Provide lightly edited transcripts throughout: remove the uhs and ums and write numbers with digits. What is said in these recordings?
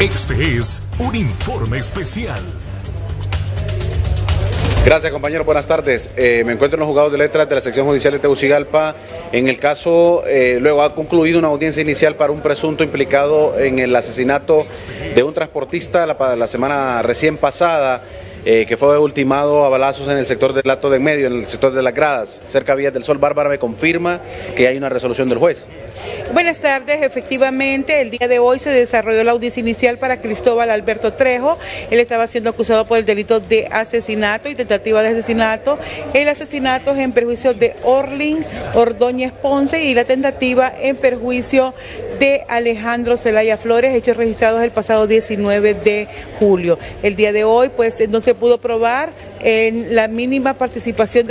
Este es un informe especial. Gracias, compañero. Buenas tardes. Me encuentro en los juzgados de letras de la sección judicial de Tegucigalpa. En el caso, luego ha concluido una audiencia inicial para un presunto implicado en el asesinato de un transportista la semana recién pasada, que fue ultimado a balazos en el sector del Hato de en Medio, en el sector de las Gradas, cerca de Villas del Sol. Bárbara me confirma que hay una resolución del juez. Buenas tardes, efectivamente el día de hoy se desarrolló la audiencia inicial para Cristóbal Alberto Trejo. Él estaba siendo acusado por el delito de asesinato y tentativa de asesinato. El asesinato es en perjuicio de Orlin Ordóñez Ponce y la tentativa en perjuicio de Alejandro Zelaya Flores, hechos registrados el pasado 19 de julio. El día de hoy pues no se pudo probar en la mínima participación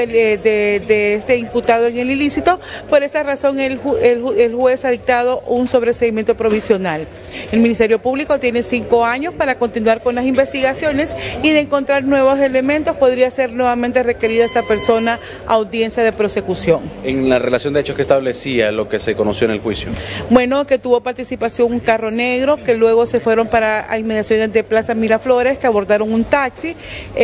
de este imputado en el ilícito. Por esa razón el juez ha dictado un sobreseimiento provisional. El Ministerio Público tiene 5 años para continuar con las investigaciones y de encontrar nuevos elementos podría ser nuevamente requerida esta persona audiencia de prosecución. En la relación de hechos que establecía lo que se conoció en el juicio. Bueno, que tuvo participación un carro negro, que luego se fueron para inmediaciones de Plaza Miraflores, que abordaron un taxi,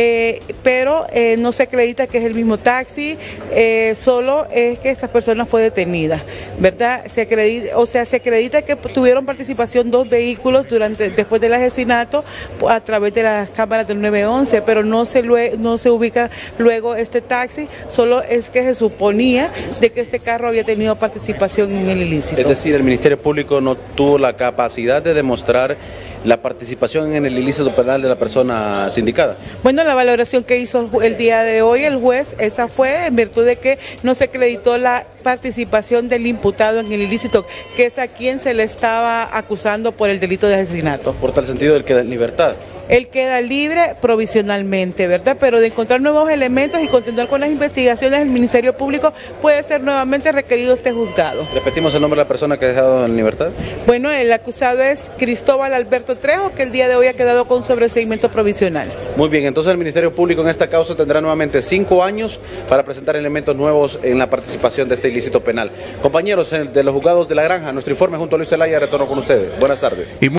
pero no se acredita que es el mismo taxi, solo es que esta persona fue detenida, ¿verdad? Se acredita que tuvieron participación 2 vehículos después del asesinato a través de las cámaras del 911, pero no se ubica luego este taxi, solo es que se suponía de que este carro había tenido participación en el ilícito. Es decir, el Ministerio Público no tuvo la capacidad de demostrar la participación en el ilícito penal de la persona sindicada. Bueno, la valoración que hizo el día de hoy el juez, esa fue en virtud de que no se acreditó la participación del imputado en el ilícito, que es a quien se le estaba acusando por el delito de asesinato. Por tal sentido, él queda en libertad. Él queda libre provisionalmente, ¿verdad? Pero de encontrar nuevos elementos y continuar con las investigaciones, el Ministerio Público puede ser nuevamente requerido este juzgado. ¿Repetimos el nombre de la persona que ha dejado en libertad? Bueno, el acusado es Cristóbal Alberto Trejo, que el día de hoy ha quedado con sobreseimiento provisional. Muy bien, entonces el Ministerio Público en esta causa tendrá nuevamente 5 años para presentar elementos nuevos en la participación de este ilícito penal. Compañeros de los juzgados de La Granja, nuestro informe junto a Luis Zelaya, retorno con ustedes. Buenas tardes.